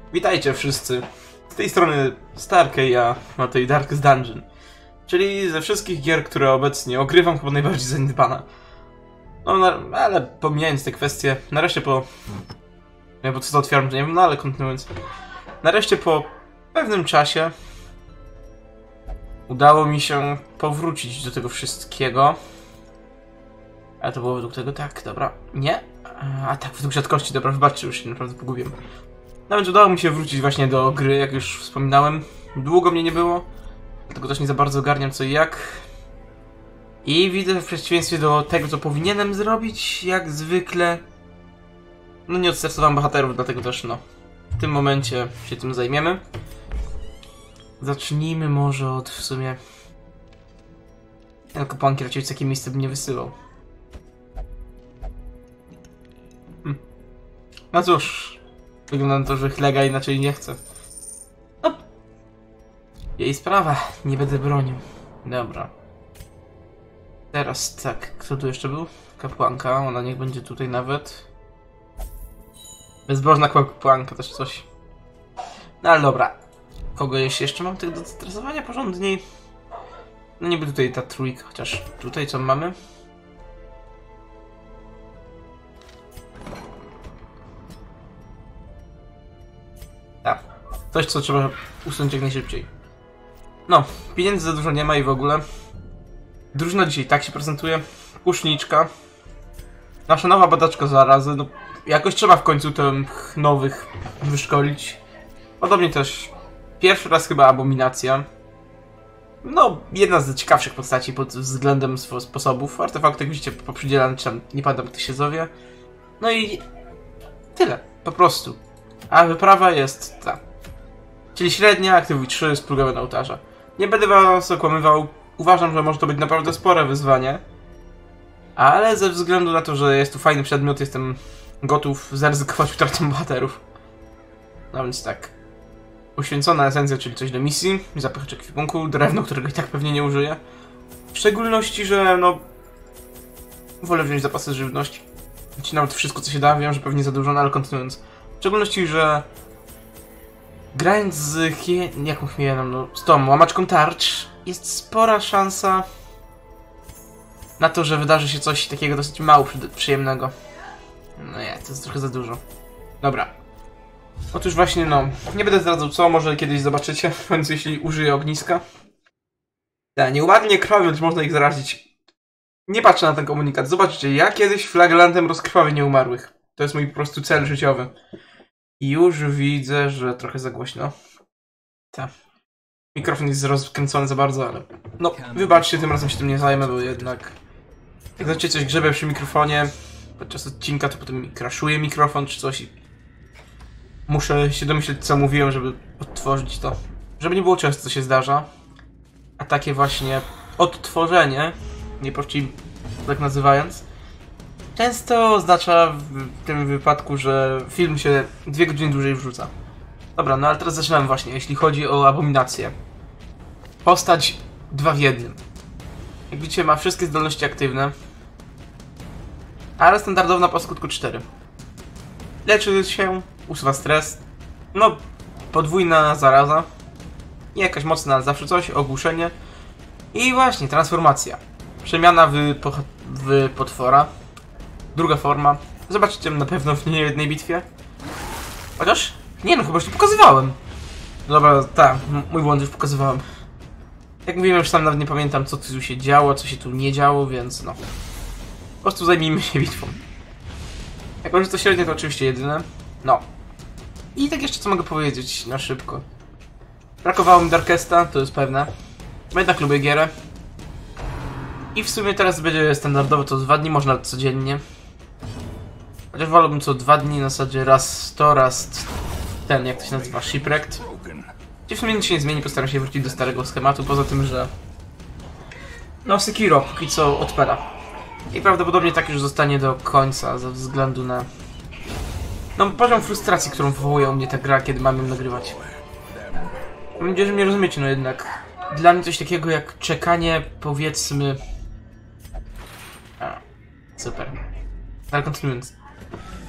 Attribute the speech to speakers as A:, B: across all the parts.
A: Witajcie wszyscy. Z tej strony Starkey, a na tej Darkest Dungeon. Czyli ze wszystkich gier, które obecnie ogrywam, chyba najbardziej zaniedbana. Ale pomijając te kwestie, nareszcie nie bo co to otwieram, to nie wiem, no ale kontynuując. Nareszcie po pewnym czasie udało mi się powrócić do tego wszystkiego. Ale to było według tego, tak, dobra, nie? A tak, według rzadkości, dobra, wybaczcie, już się naprawdę pogubiłem. No więc udało mi się wrócić właśnie do gry, jak już wspominałem. Długo mnie nie było, dlatego też nie za bardzo ogarniam co i jak. I widzę w przeciwieństwie do tego, co powinienem zrobić, jak zwykle... No nie odstartowałem bohaterów, dlatego też no... W tym momencie się tym zajmiemy. Zacznijmy może od w sumie... Ja kapłanki raczej w takie miejsce bym nie wysyłał. No cóż... Wygląda na to, że Hlega inaczej nie chce. No. Jej sprawa. Nie będę bronił. Dobra. Teraz tak. Kto tu jeszcze był? Kapłanka. Ona niech będzie tutaj nawet. Bezbożna kapłanka też coś. No ale dobra. Kogo jeszcze mam tych do stresowania porządniej? No niby tutaj ta trójka. Chociaż tutaj co mamy? Tak. Coś, co trzeba usunąć jak najszybciej. No, pieniędzy za dużo nie ma i w ogóle. Drużyna dzisiaj tak się prezentuje. Kuszniczka. Nasza nowa badaczka zarazy. No, jakoś trzeba w końcu tych nowych wyszkolić. Podobnie też pierwszy raz chyba abominacja. No, jedna z ciekawszych postaci pod względem sposobów. Artefakt oczywiście poprzydzielany, czy tam nie pamiętam jak to się zowie. No i tyle, po prostu. A wyprawa jest ta. Czyli średnia, aktywuj 3, splugawy na ołtarza. Nie będę was okłamywał. Uważam, że może to być naprawdę spore wyzwanie. Ale ze względu na to, że jest tu fajny przedmiot, jestem gotów zaryzykować utratą bohaterów. No więc tak. Uświęcona esencja, czyli coś do misji. Zapychacz ekwipunku, drewno, którego i tak pewnie nie użyję. W szczególności, że no... Wolę wziąć zapasy żywności. Ci nawet wszystko, co się da, wiem, że pewnie za dużo, no ale kontynuując. W szczególności, że... Grając z jaką chmielam, no, z tą łamaczką tarcz, jest spora szansa na to, że wydarzy się coś takiego dosyć mało przyjemnego. No nie, to jest trochę za dużo. Dobra. Otóż właśnie, no, nie będę zdradzał co, może kiedyś zobaczycie, w końcu jeśli użyję ogniska. Ja, nieumarnie krwawiąc można ich zarazić. Nie patrzę na ten komunikat, zobaczcie, ja kiedyś flagelantem rozkrwawię nieumarłych. To jest mój po prostu cel życiowy. I już widzę, że trochę za głośno. Tak. Mikrofon jest rozkręcony za bardzo, ale... No, wybaczcie, tym razem się tym nie zajmę, bo jednak... Jak zaczniecie coś grzebie przy mikrofonie podczas odcinka, to potem mi crashuje mikrofon czy coś i... Muszę się domyśleć, co mówiłem, żeby odtworzyć to. Żeby nie było często, co się zdarza. A takie właśnie odtworzenie, nie prościej tak nazywając, często oznacza w tym wypadku, że film się 2 godziny dłużej wrzuca. Dobra, no ale teraz zaczynamy właśnie, jeśli chodzi o abominację. Postać 2 w 1. Jak widzicie, ma wszystkie zdolności aktywne. Ale standardowna po skutku 4. Leczy się, usuwa stres. No, podwójna zaraza. Nie jakaś mocna, ale zawsze coś, ogłuszenie. I właśnie, transformacja. Przemiana w potwora. Druga forma. Zobaczycie na pewno w niejednej bitwie. Chociaż? Nie no, chyba już nie pokazywałem. Dobra, tak, mój błąd już pokazywałem. Jak mówiłem, już sam nawet nie pamiętam, co tu się działo, co się tu nie działo, więc no. Po prostu zajmijmy się bitwą. Jako, że to średnie, to oczywiście jedyne. No. I tak jeszcze co mogę powiedzieć na szybko. Brakowało mi Darkesta, to jest pewne. Jednak lubię gierę. I w sumie teraz będzie standardowo to 2 dni, można codziennie. Chociaż wolałbym co 2 dni, na zasadzie raz to, raz ten, jak to się nazywa, Shipwrecked. Gdzie w sumie nic się nie zmieni, postaram się wrócić do starego schematu, poza tym, że... No, Sekiro póki co odpala. I prawdopodobnie tak już zostanie do końca, ze względu na... No, poziom frustracji, którą wywołuje u mnie ta gra, kiedy mam ją nagrywać. Mam nadzieję, że mnie rozumiecie, no jednak... Dla mnie coś takiego jak czekanie, powiedzmy... Super. Ale kontynuując.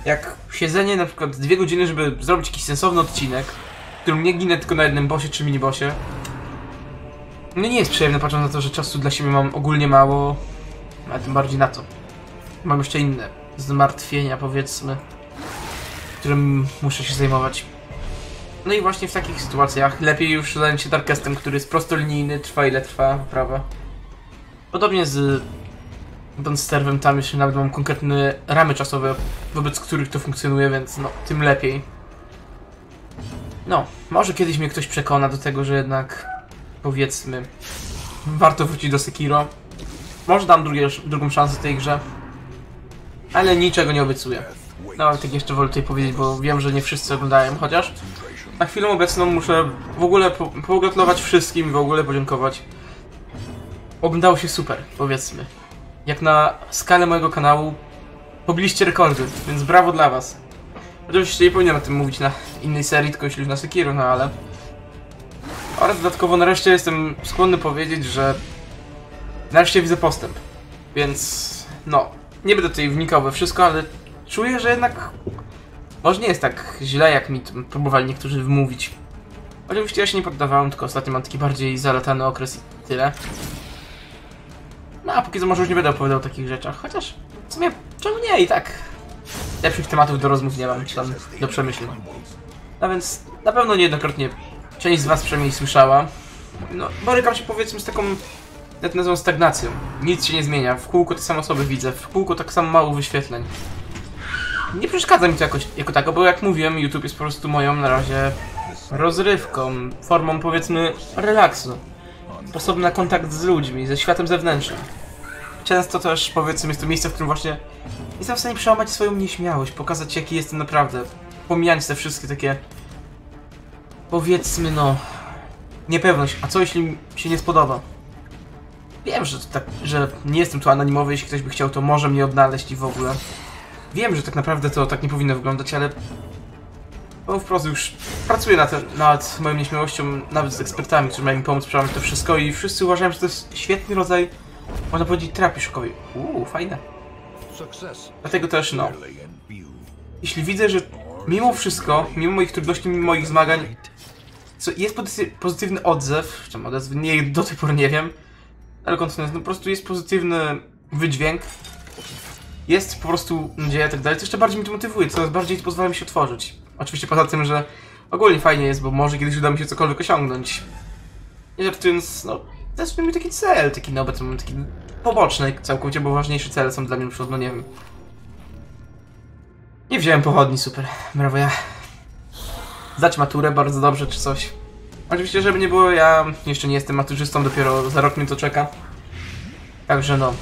A: Jak siedzenie na przykład 2 godziny, żeby zrobić jakiś sensowny odcinek, w którym nie ginę tylko na jednym bossie czy minibossie. No nie jest przyjemne, patrząc na to, że czasu dla siebie mam ogólnie mało, a tym bardziej na to. Mam jeszcze inne zmartwienia, powiedzmy, którym muszę się zajmować. No i właśnie w takich sytuacjach lepiej już zająć się Darkestem, który jest prostolinijny, trwa ile trwa wyprawa. Podobnie z Donsterwem, tam jeszcze nawet mam konkretne ramy czasowe, wobec których to funkcjonuje, więc no, tym lepiej. No, może kiedyś mnie ktoś przekona do tego, że jednak, powiedzmy, warto wrócić do Sekiro. Może dam drugą szansę tej grze, ale niczego nie obiecuję. No, ale tak jeszcze wolę tutaj powiedzieć, bo wiem, że nie wszyscy oglądają, chociaż na chwilę obecną muszę w ogóle pogratulować wszystkim i w ogóle podziękować. Oglądało się super, powiedzmy. Jak na skalę mojego kanału pobiliście rekordy, więc brawo dla was. Oczywiście nie powinienem o tym mówić na innej serii, tylko jeśli już na Sekiro, no ale... Oraz dodatkowo nareszcie jestem skłonny powiedzieć, że nareszcie widzę postęp. Więc no, nie będę tutaj wnikał we wszystko, ale czuję, że jednak może nie jest tak źle, jak mi próbowali niektórzy wymówić. Oczywiście ja się nie poddawałem, tylko ostatnio mam taki bardziej zalatany okres i tyle. No a póki co może już nie będę opowiadał o takich rzeczach, chociaż w sumie czemu nie, i tak lepszych tematów do rozmów nie mam, czy tam do przemyśleń. No więc na pewno niejednokrotnie część z was przynajmniej słyszała. No, borykam się, powiedzmy, z taką, jak to nazywam, stagnacją. Nic się nie zmienia, w kółko te same osoby widzę, w kółko tak samo mało wyświetleń. Nie przeszkadza mi to jakoś, jako tako, bo jak mówiłem, YouTube jest po prostu moją na razie rozrywką, formą, powiedzmy, relaksu. Sposobem na kontakt z ludźmi, ze światem zewnętrznym. Często też, powiedzmy, jest to miejsce, w którym właśnie jestem w stanie przełamać swoją nieśmiałość, pokazać, jaki jestem naprawdę, pomijając te wszystkie takie, powiedzmy, no, niepewność, a co jeśli mi się nie spodoba? Wiem, że, tak, że nie jestem tu anonimowy, jeśli ktoś by chciał, to może mnie odnaleźć i w ogóle. Wiem, że tak naprawdę to tak nie powinno wyglądać, ale powiem wprost, już pracuję nad moją nieśmiałością, nawet z ekspertami, którzy mają mi pomóc przełamać to wszystko i wszyscy uważają, że to jest świetny rodzaj, można powiedzieć, terapii szokowej. Fajne. Dlatego też, no, jeśli widzę, że mimo wszystko, mimo moich trudności, mimo moich zmagań, jest pozytywny odzew, czym odzew, nie, do tej pory nie wiem, ale kontynuując, no po prostu jest pozytywny wydźwięk, jest po prostu nadzieja i tak dalej, to jeszcze bardziej mi to motywuje, coraz bardziej pozwala mi się otworzyć. Oczywiście poza tym, że ogólnie fajnie jest, bo może kiedyś uda mi się cokolwiek osiągnąć. I żartując, no, to jest mój taki cel, taki na obecny moment, taki poboczny całkowicie, bo ważniejsze cele są dla mnie przykład, no nie wiem. Nie wziąłem pochodni, super, brawo ja. Zdać maturę bardzo dobrze, czy coś. Oczywiście, żeby nie było, ja jeszcze nie jestem maturzystą, dopiero za rok mnie to czeka. Także no.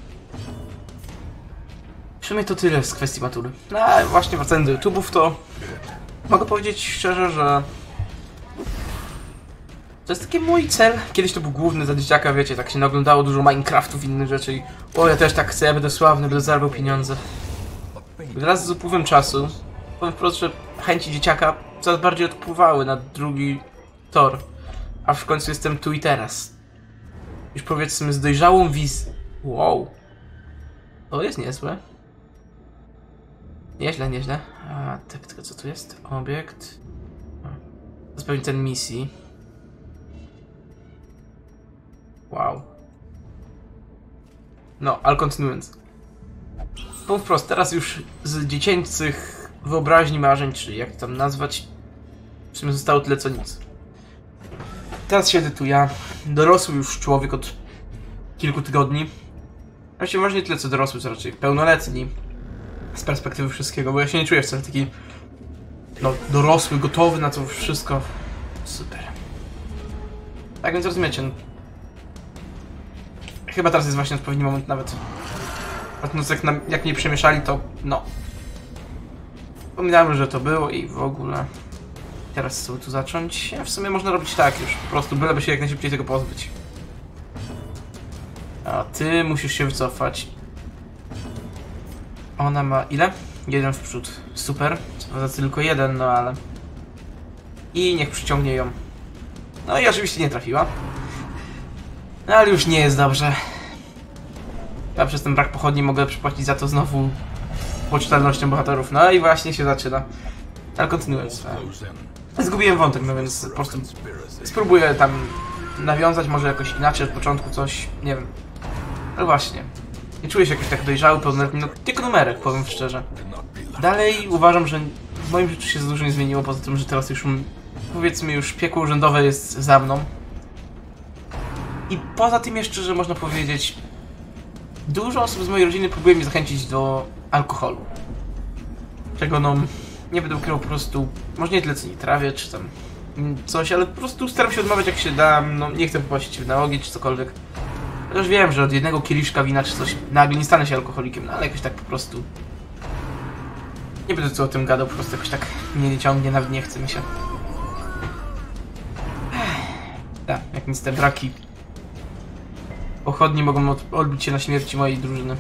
A: W sumie to tyle z kwestii matury. No a właśnie wracając do YouTube'ów, to mogę powiedzieć szczerze, że to jest taki mój cel. Kiedyś to był główny za dzieciaka, wiecie, tak się naoglądało dużo Minecraftów i innych rzeczy i o, ja też tak chcę, ja będę sławny, będę zarabiał pieniądze. Wraz z upływem czasu, powiem wprost, że chęci dzieciaka coraz bardziej odpływały na drugi tor, aż w końcu jestem tu i teraz. Już powiedzmy z dojrzałą wizją. Wow. To jest niezłe. Nieźle, nieźle. A, tylko co tu jest? Obiekt. To jest pewnie ten misji. Wow. No, ale kontynuując. Powiem wprost, teraz już z dziecięcych wyobraźni, marzeń, czy jak to tam nazwać, w sumie zostało tyle co nic. Teraz siedzę tu ja, dorosły już człowiek od kilku tygodni. Właściwie może nie tyle co dorosły, co raczej pełnoletni. Z perspektywy wszystkiego, bo ja się nie czuję wcale taki, no, dorosły, gotowy na to wszystko. Super. Tak więc rozumiecie, no. Chyba teraz jest właśnie odpowiedni moment nawet. Jak mnie przemieszali, to no. Pominałem, że to było i w ogóle. Teraz co tu zacząć? Ja w sumie można robić tak już, po prostu byleby się jak najszybciej tego pozbyć. A ty musisz się wycofać. Ona ma ile? 1 w przód. Super. Co za tylko 1, no ale... I niech przyciągnie ją. No i oczywiście nie trafiła. No ale już nie jest dobrze. Ja przez ten brak pochodni mogę przypłacić za to znowu poczytalnością bohaterów. No i właśnie się zaczyna. Ale kontynuując. Zgubiłem wątek, no więc po prostu spróbuję tam nawiązać może jakoś inaczej od początku coś, nie wiem. Ale właśnie. Nie czuję się jakoś tak dojrzały, pełnoletni, no tylko numerek, powiem szczerze. Dalej uważam, że w moim życiu się za dużo nie zmieniło, poza tym, że teraz już, powiedzmy, już piekło urzędowe jest za mną. I poza tym jeszcze, że można powiedzieć, dużo osób z mojej rodziny próbuje mnie zachęcić do alkoholu. Czego no, nie będę ukrywał po prostu, może nie tyle co nie trawię, czy tam coś, ale po prostu staram się odmawiać jak się da, no nie chcę popaść w nałogi, czy cokolwiek. Chociaż wiem, że od jednego kieliszka wina czy coś nagle nie stanę się alkoholikiem, no ale jakoś tak po prostu... Nie będę co o tym gadał, po prostu jakoś tak mnie nie ciągnie, nawet nie chce mi się. Tak, jak nic te braki pochodni mogą odbić się na śmierci mojej drużyny.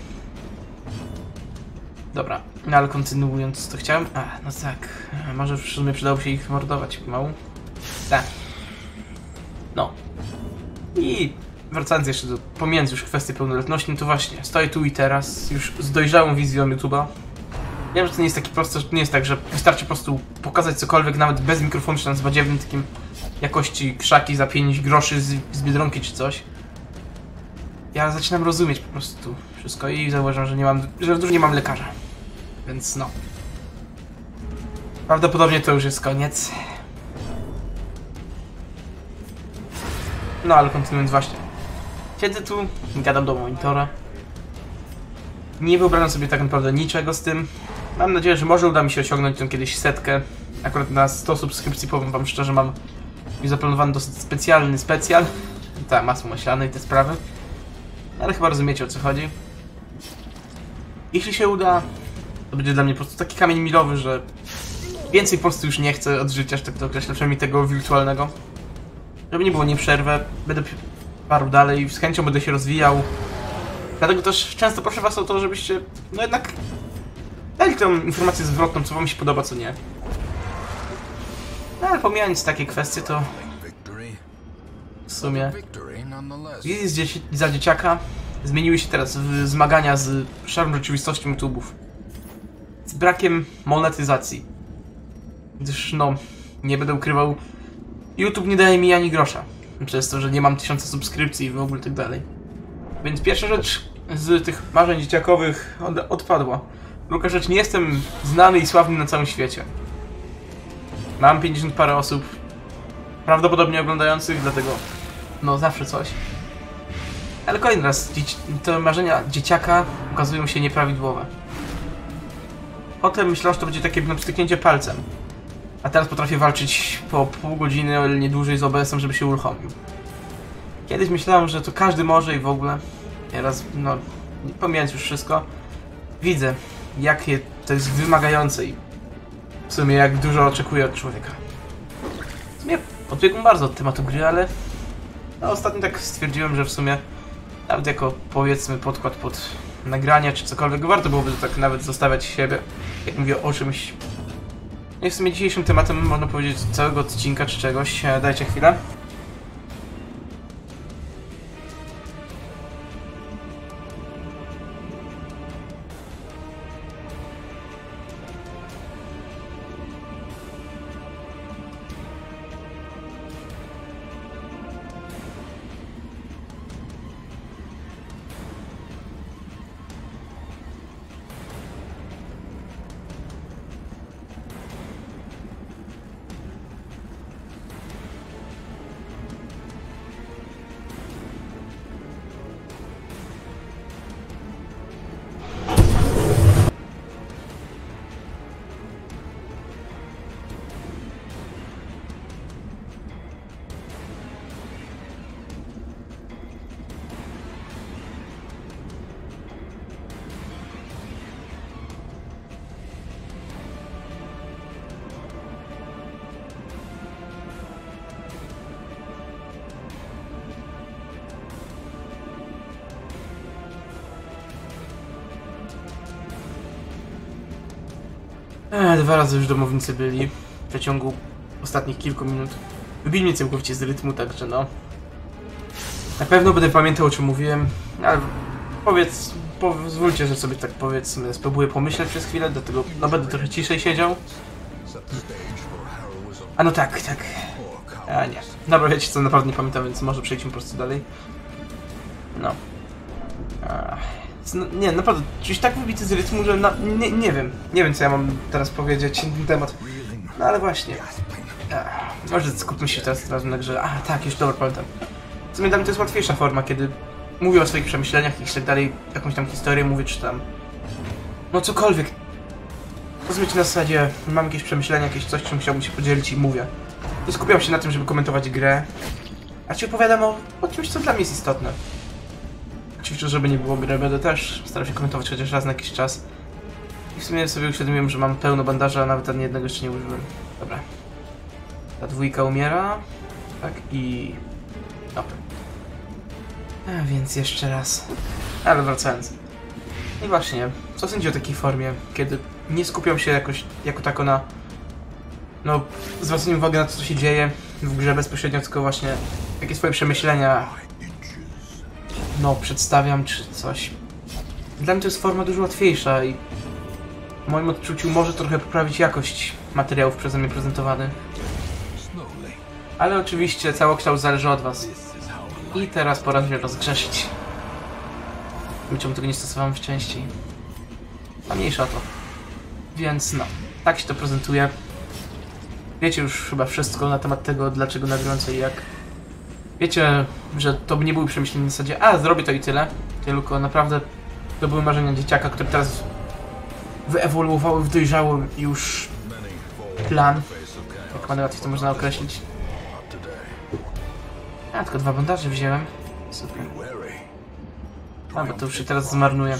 A: Dobra, no ale kontynuując, to chciałem... no tak, może w sumie przydałoby się ich mordować pomału. Tak. No. I wracając jeszcze do pomiędzy już kwestii pełnoletności, no to właśnie, stoję tu i teraz, już z dojrzałą wizją YouTube'a. Wiem, że to nie jest takie proste, że to nie jest tak, że wystarczy po prostu pokazać cokolwiek, nawet bez mikrofonu, czy tam z badziewnym takim jakości krzaki za 5 groszy z Biedronki czy coś. Ja zaczynam rozumieć po prostu wszystko i zauważam, że że dużo nie mam lekarza. Więc no. Prawdopodobnie to już jest koniec. No ale kontynuując właśnie. Siedzę tu, gadam do monitora. Nie wyobrażam sobie tak naprawdę niczego z tym. Mam nadzieję, że może uda mi się osiągnąć tą kiedyś 100. Akurat na 100 subskrypcji, powiem wam szczerze, mam już zaplanowany dosyć specjalny specjal. Tak, masło maślane i te sprawy. Ale chyba rozumiecie, o co chodzi. Jeśli się uda, to będzie dla mnie po prostu taki kamień milowy, że więcej po prostu już nie chcę od życia, że tak to określę, przynajmniej tego wirtualnego. Żeby nie było, nie przerwę, będę parł dalej, z chęcią będę się rozwijał. Dlatego też często proszę was o to, żebyście no jednak dali tą informację zwrotną, co wam się podoba, co nie. No ale pomijając takie kwestie, to w sumie za dzieciaka zmieniły się teraz w zmagania z szarą rzeczywistością YouTube'ów. Z brakiem monetyzacji. Gdyż no, nie będę ukrywał, YouTube nie daje mi ani grosza. Przez to, że nie mam 1000 subskrypcji i w ogóle tak dalej. Więc pierwsza rzecz z tych marzeń dzieciakowych odpadła. Druga rzecz, nie jestem znany i sławny na całym świecie. Mam 50 parę osób prawdopodobnie oglądających, dlatego no zawsze coś. Ale kolejny raz, te marzenia dzieciaka okazują się nieprawidłowe. Potem myślałem, że to będzie takie no, przytyknięcie palcem. A teraz potrafię walczyć po pół godziny, o ile nie dłużej z OBS-em, żeby się uruchomił. Kiedyś myślałem, że to każdy może i w ogóle. Teraz, no, pomijając już wszystko, widzę, jakie to jest wymagające i w sumie jak dużo oczekuję od człowieka. W sumie odbiegłem bardzo od tematu gry, ale no, ostatnio tak stwierdziłem, że w sumie nawet jako, powiedzmy, podkład pod nagrania czy cokolwiek, warto byłoby to tak nawet zostawiać siebie, jak mówię o czymś. I w sumie dzisiejszym tematem, można powiedzieć, całego odcinka czy czegoś, dajcie chwilę. Dwa razy już domownicy byli w przeciągu ostatnich kilku minut. Wybili mnie całkowicie z rytmu, także no. Na pewno będę pamiętał, o czym mówiłem, ale pozwólcie, że sobie tak powiedzmy, spróbuję pomyśleć przez chwilę, dlatego no będę trochę ciszej siedział. A no tak. A nie. Dobra, wiecie co, naprawdę nie pamiętam, więc może przejdźmy po prostu dalej. No. Nie, naprawdę, czymś tak wybity z rytmu, że nie wiem co ja mam teraz powiedzieć na ten temat. No ale właśnie. Może skupmy się teraz na grze. Tak, już dobra, pamiętam. W sumie dla mnie to jest łatwiejsza forma, kiedy mówię o swoich przemyśleniach i tak dalej, jakąś tam historię mówię, czy tam... No cokolwiek. Rozumiecie, na zasadzie mam jakieś przemyślenia, jakieś coś, czym chciałbym się podzielić i mówię. Nie skupiam się na tym, żeby komentować grę, a ci opowiadam o czymś, co dla mnie jest istotne. Oczywiście, żeby nie było gry, będę też starał się komentować chociaż raz na jakiś czas. I w sumie sobie uświadomiłem, że mam pełno bandaża, a nawet ani jednego jeszcze nie użyłem. Dobra. Ta dwójka umiera. Tak i... Dobra. A więc jeszcze raz. Ale wracając. I właśnie, co sądzi o takiej formie, kiedy nie skupiam się jakoś jako tako na... No, zwracaniu uwagi na to, co się dzieje w grze bezpośrednio, tylko właśnie jakie swoje przemyślenia no, przedstawiam, czy coś. Dla mnie to jest forma dużo łatwiejsza i w moim odczuciu może trochę poprawić jakość materiałów przeze mnie prezentowanych. Ale oczywiście całokształt zależy od was. I teraz pora się rozgrzeszyć. Czemu tego nie stosowałem wcześniej. A mniejsza o to. Więc no, tak się to prezentuje. Wiecie już chyba wszystko na temat tego, dlaczego nagrywam co i jak. Wiecie, że to by nie były przemyślenia na zasadzie zrobię to i tyle. Tylko naprawdę to były marzenia dzieciaka, które teraz wyewoluowały w dojrzały już plan. Jak najłatwiej to można określić. Tylko 2 bandaże wziąłem. Super. Bo to już się teraz zmarnuje.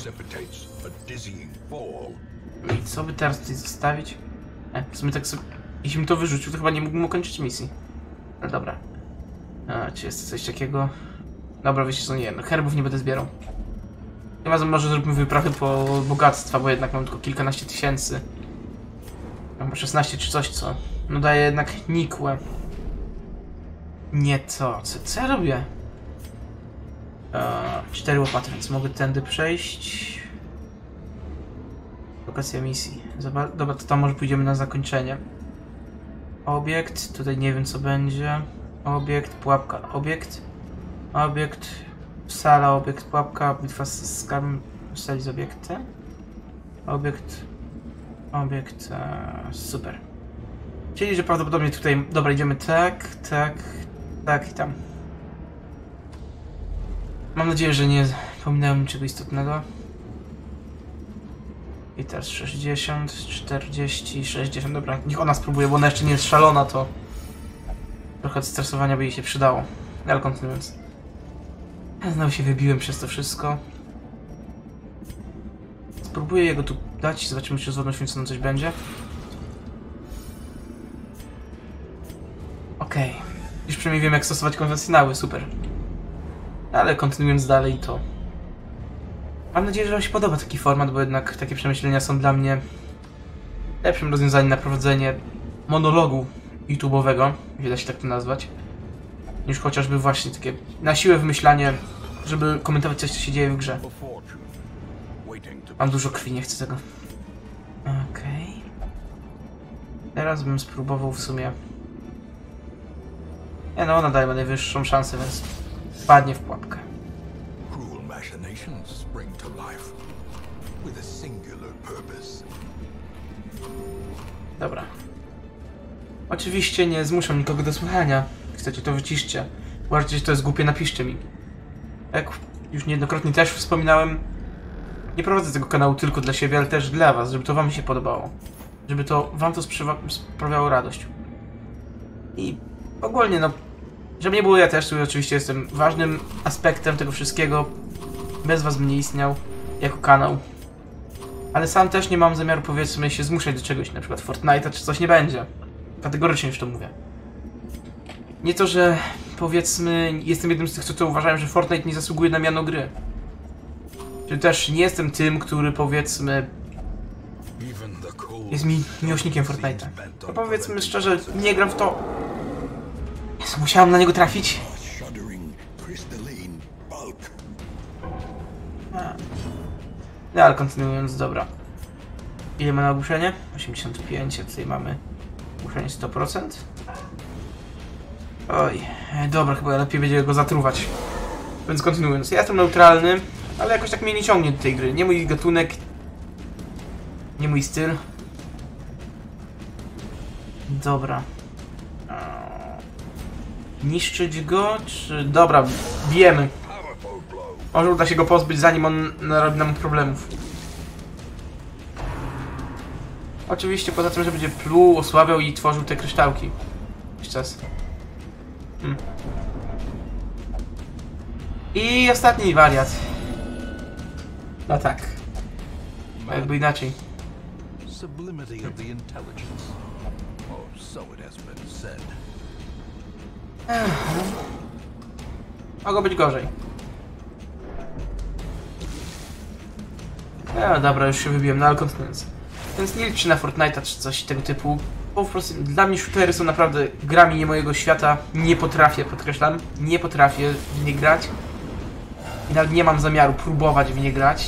A: I co by teraz tutaj zostawić? W sumie tak sobie... Jeśli bym to wyrzucił, to chyba nie mógłbym ukończyć misji. No dobra. Czy jest coś takiego? Dobra, wiecie co, nie wiem. Herbów nie będę zbierał. Tym razem może zróbmy wyprawę po bogactwa, bo jednak mam tylko kilkanaście tysięcy. Mam 16 czy coś, co? No daje jednak nikłe. Nie to. Co ja robię? 4 łopaty, więc mogę tędy przejść. Lokacja misji. Dobra, to tam może pójdziemy na zakończenie. Obiekt, tutaj nie wiem co będzie. Obiekt, pułapka, obiekt. Sala, obiekt, pułapka, bitwa z skarbem, sali z obiektem. Obiekt, super. Czyli, że prawdopodobnie tutaj, dobra, idziemy tak i tam. Mam nadzieję, że nie pominąłem niczego istotnego. I teraz 60, 40, 60, dobra, niech ona spróbuje, bo ona jeszcze nie jest szalona, to trochę stresowania by jej się przydało. Ale kontynuując. Znowu się wybiłem przez to wszystko. Spróbuję jego tu dać, zobaczymy, czy z wodą święconą coś będzie. Okej. Już przynajmniej wiem, jak stosować konwencjonały, super. Ale kontynuując dalej, to... Mam nadzieję, że wam się podoba taki format, bo jednak takie przemyślenia są dla mnie lepszym rozwiązaniem na prowadzenie monologu YouTube'owego, jeśli da się tak to nazwać, niż chociażby właśnie takie na siłę wymyślanie, żeby komentować coś, co się dzieje w grze. Mam dużo krwi, nie chcę tego. Okej. Teraz bym spróbował w sumie... Nie no, ona daje mi najwyższą szansę, więc wpadnie w pułapkę. Dobra. Oczywiście nie zmuszam nikogo do słuchania. Chcecie, to wyciszcie. Uważajcie, że to jest głupie, napiszcie mi. Jak już niejednokrotnie też wspominałem, nie prowadzę tego kanału tylko dla siebie, ale też dla was, żeby to wam się podobało. Żeby to wam to sprawiało radość. I ogólnie, no, żeby nie było, ja też tu oczywiście jestem ważnym aspektem tego wszystkiego. Bez was bym nie istniał jako kanał. Ale sam też nie mam zamiaru, powiedzmy, się zmuszać do czegoś, na przykład Fortnite'a czy coś nie będzie. Kategorycznie już to mówię. Nie to, że powiedzmy, jestem jednym z tych, co uważają, że Fortnite nie zasługuje na miano gry. Czy też nie jestem tym, który powiedzmy jest miłośnikiem Fortnite'a. To powiedzmy szczerze, nie gram w to. Jezu, musiałem na niego trafić. No ale kontynuując, dobra. Ile ma na ogłuszenie? 85, a tutaj mamy ogłuszenie 100%. Oj, dobra, chyba lepiej będzie go zatruwać. Więc kontynuując, ja jestem neutralny, ale jakoś tak mnie nie ciągnie do tej gry. Nie mój gatunek, nie mój styl. Dobra. Niszczyć go, czy... Dobra, bijemy. Może uda się go pozbyć, zanim on narobi nam problemów. Oczywiście poza tym, że będzie pluł, osłabiał i tworzył te kryształki. Jakiś czas. I ostatni wariat. No tak. Jakby inaczej.
B: Sublimity of the intelligence. Oh, so it has been said.
A: Mogło być gorzej. No dobra, już się wybiłem, no ale kontynuując. Więc nie liczę na Fortnite'a czy coś tego typu. Bo po prostu dla mnie shootery są naprawdę grami nie mojego świata. Nie potrafię, podkreślam, nie potrafię w nie grać. I nawet nie mam zamiaru próbować w nie grać.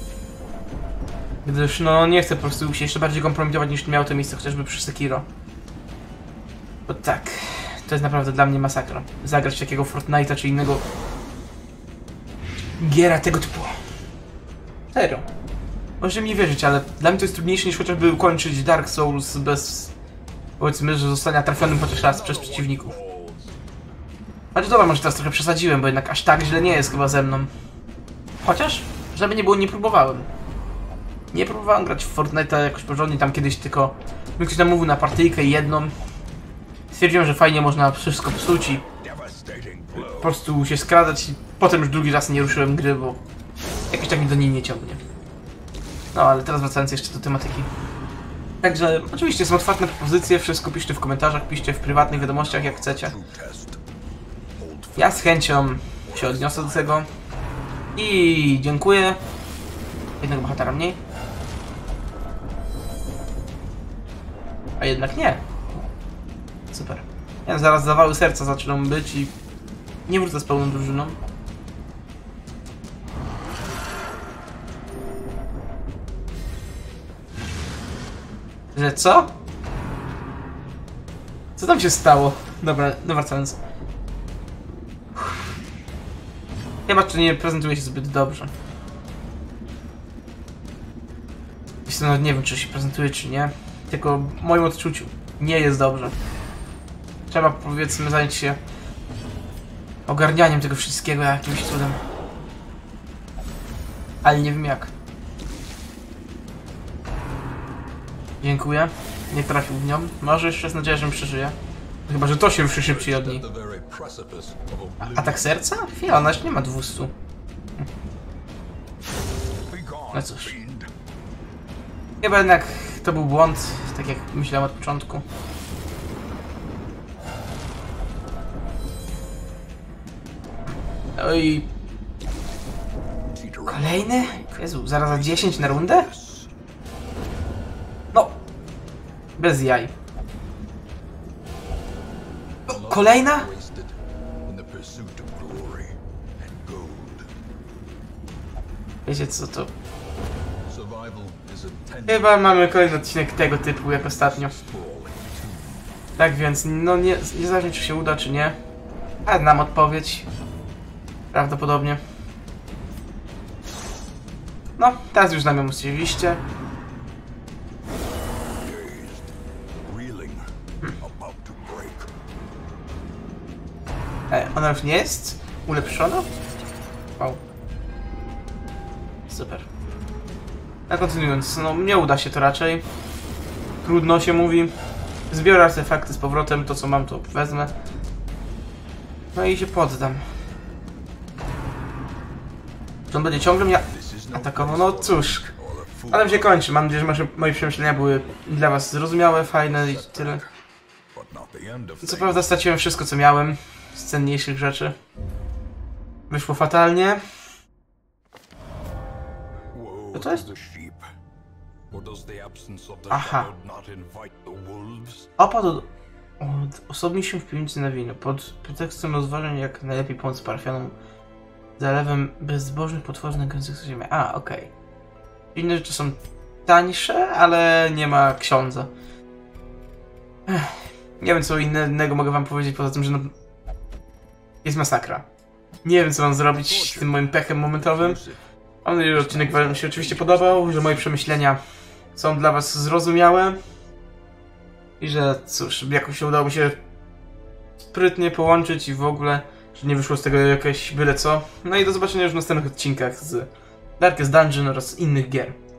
A: Gdyż no nie chcę po prostu się jeszcze bardziej kompromitować niż miało to miejsce chociażby przy Sekiro. Bo tak, to jest naprawdę dla mnie masakra. Zagrać takiego Fortnite'a czy innego giera tego typu. Serio. Możecie mi wierzyć, ale dla mnie to jest trudniejsze niż chociażby ukończyć Dark Souls bez, powiedzmy, że zostania trafionym chociaż raz przez przeciwników. Choć dobra, może teraz trochę przesadziłem, bo jednak aż tak źle nie jest chyba ze mną. Chociaż, żeby nie było, nie próbowałem. Nie próbowałem grać w Fortnite'a jakoś porządnie, tam kiedyś tylko mi ktoś tam mówił na partyjkę jedną. Stwierdziłem, że fajnie można wszystko psuć i po prostu się skradać i potem już drugi raz nie ruszyłem gry, bo jakoś tak mi do niej nie ciągnie. No, ale teraz wracając jeszcze do tematyki. Także, oczywiście są otwarte propozycje, wszystko piszcie w komentarzach, piszcie w prywatnych wiadomościach, jak chcecie. Ja z chęcią się odniosę do tego. I dziękuję. Jednego bohatera mniej. A jednak nie. Super. Ja zaraz zawały serca zaczną być i nie wrócę z pełną drużyną. Że co? Co tam się stało? Dobra, no wracając. Chyba, czy nie prezentuje się zbyt dobrze. Jeszcze nawet nie wiem, czy się prezentuje, czy nie. Tylko w moim odczuciu nie jest dobrze. Trzeba, powiedzmy, zająć się ogarnianiem tego wszystkiego jakimś cudem. Ale nie wiem jak. Dziękuję. Nie trafił w nią. Może jeszcze jest nadzieja, że mi przeżyje. Chyba, że to się ruszy szybciej od niej. A tak serca? Chwila, ona jeszcze nie ma 200. No cóż. Chyba jednak to był błąd, tak jak myślałem od początku. Oj. Kolejny? Jezu, zaraz za 10 na rundę? No. Bez jaj. O, kolejna? Wiecie co to? Chyba mamy kolejny odcinek tego typu jak ostatnio. Tak więc, no niezależnie czy się uda czy nie. A znam odpowiedź. Prawdopodobnie. No, teraz już znam ją oczywiście. Ona już nie jest ulepszona? Wow. Super. A kontynuując, no nie uda się to raczej. Trudno się mówi. Zbiorę artefakty z powrotem, to co mam to wezmę. No i się poddam. Czy on będzie ciągle mnie atakował? No cóż. Ale się kończy. Mam nadzieję, że moje przemyślenia były dla was zrozumiałe, fajne i tyle. Co prawda straciłem wszystko co miałem z cenniejszych rzeczy. Wyszło fatalnie. Co to jest? Aha. Opad od osobni się w piwnicy na wino. Pod pretekstem rozważań jak najlepiej pomóc parafianom zalewem bezbożnych, potwornych, gęstych ziemi. A, okej. Inne rzeczy są tańsze, ale nie ma ksiądza. Nie wiem, co innego mogę wam powiedzieć, poza tym, że no... jest masakra. Nie wiem, co mam zrobić z tym moim pechem momentowym. Mam nadzieję, że odcinek wam się oczywiście podobał, że moje przemyślenia są dla was zrozumiałe. I że, cóż, jakoś się udało mi się sprytnie połączyć i w ogóle, że nie wyszło z tego jakieś byle co. No i do zobaczenia już w następnych odcinkach z Darkest Dungeon oraz innych gier.